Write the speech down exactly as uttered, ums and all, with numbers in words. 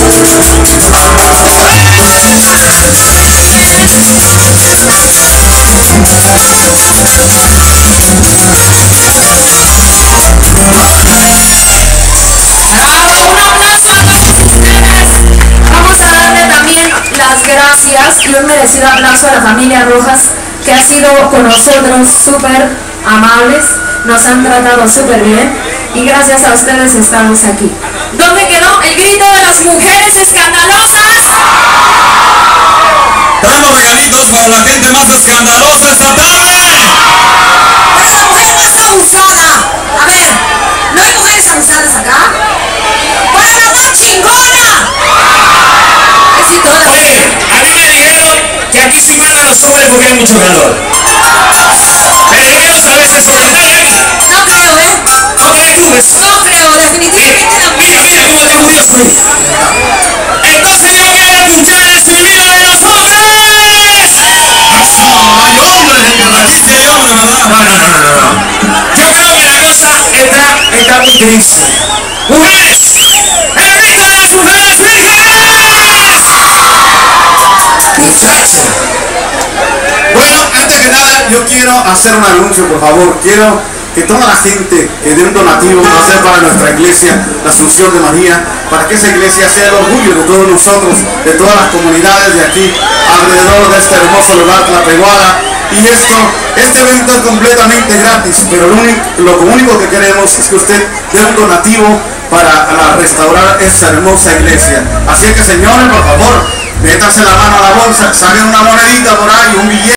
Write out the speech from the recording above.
Gracias y un merecido aplauso a la familia Rojas, que ha sido con nosotros súper amables, nos han tratado súper bien y gracias a ustedes estamos aquí. ¿Dónde quedó el grito de las mujeres escandalosas? Tenemos regalitos para la gente más escandalosa esta tarde. Para la mujer más abusada. A ver, ¿no hay mujeres abusadas acá? ¡Para la más chingona! Oye, a mí me dijeron que aquí sí mandan los hombres porque hay mucho calor. Me dijeron saber si eso es verdad. No creo, ¿eh? No crees tú eso. No creo, definitivamente no. Mira, mira cómo te curioso. Entonces yo quiero escuchar el silbido de los hombres. No, hay hombres en el aquí sí hay hombres, ¿verdad? No, no, no, no, no. Yo creo que la cosa está, está muy triste. ¡Mujeres! ¡El grito de las mujeres vírgenes! Muchacho. Bueno, antes que nada yo quiero hacer un anuncio, por favor. Quiero que toda la gente que dé un donativo va a ser para nuestra iglesia, la Asunción de María, para que esa iglesia sea el orgullo de todos nosotros, de todas las comunidades de aquí, alrededor de este hermoso lugar, Tlapehuala. Y esto, este evento es completamente gratis, pero lo único, lo único que queremos es que usted dé un donativo para la, restaurar esta hermosa iglesia. Así que, señores, por favor, métanse la mano a la bolsa, saquen una monedita por ahí, un billete.